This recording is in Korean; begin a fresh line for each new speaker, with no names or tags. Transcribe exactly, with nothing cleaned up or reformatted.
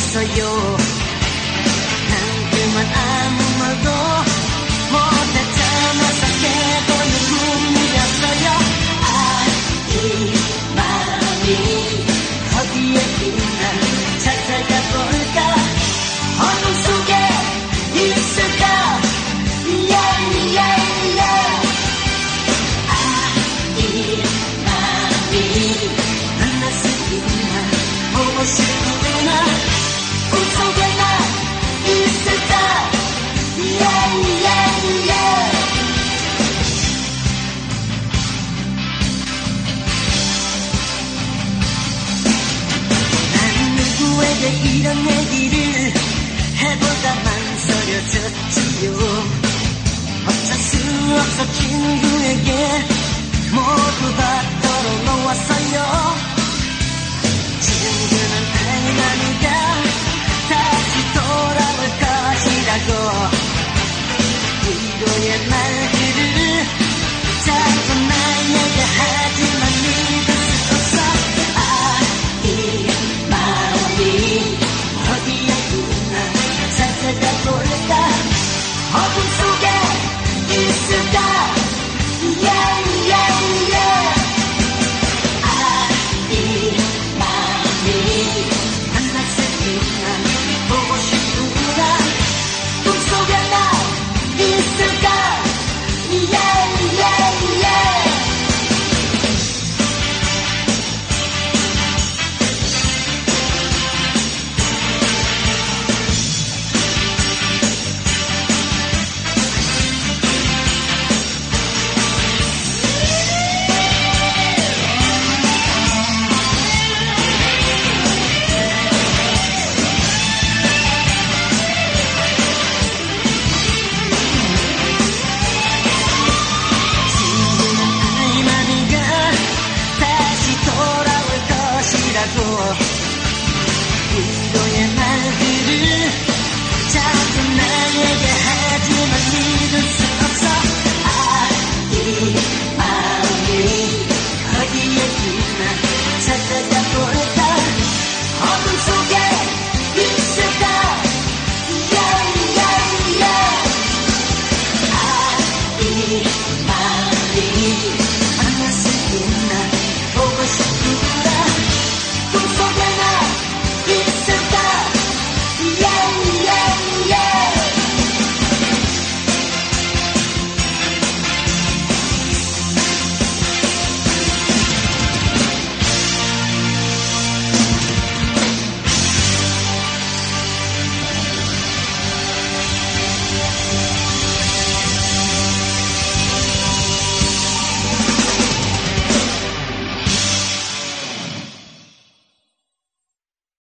있어요. 난 그만 아무 말도 못했잖아서 깨도 눈물이었어요. 아, 이 마음이 어디에 있나 찾아가 볼까. 어둠 속에 있을까. yeah, yeah, yeah. 아, 이 마음이 만났을 때만 보고 싶구나. 꿈속에 나 있을까. yeah, yeah, yeah. 난 누구에게 이런 얘기를 해보다 망설여졌지요. 어쩔 수 없어 친구에게 모두 다 털어놓았어요.